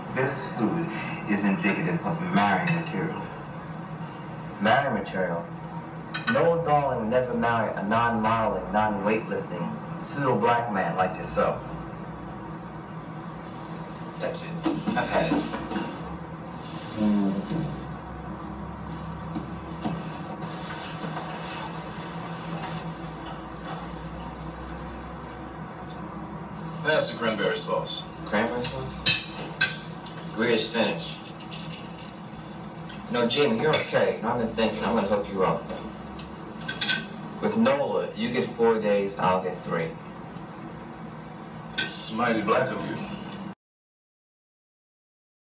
This food is indicative of marrying material. Marrying material? Noah Darling would never marry a non-modeling, non-weightlifting, pseudo-black man like yourself. That's it. I've had it. Pass the cranberry sauce. Cranberry sauce? Greer's finished. No, Jimmy, you're okay. I've been thinking. I'm going to hook you up. With Nola, you get 4 days, I'll get 3. It's mighty black of you.